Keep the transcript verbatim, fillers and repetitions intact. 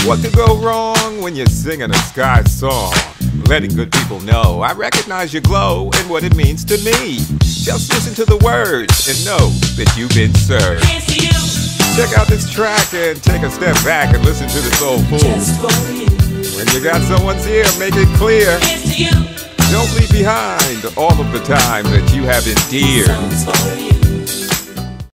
What could go wrong when you're singing a Skyy song? Letting good people know I recognize your glow and what it means to me. Just listen to the words and know that you've been served. Check out this track and take a step back and listen to the soulful. When you got someone's ear, make it clear. Don't leave behind all of the time that you have endeared.